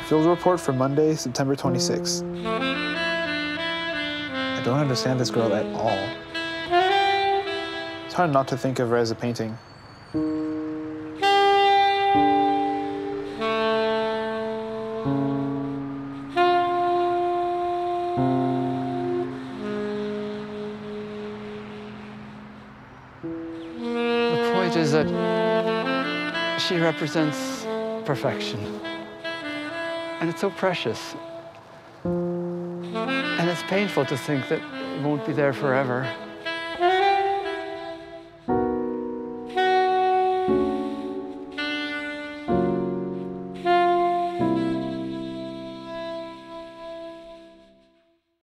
Field report for Monday, September 26th. I don't understand this girl at all. It's hard not to think of her as a painting. The point is that she represents perfection. And it's so precious. And it's painful to think that it won't be there forever.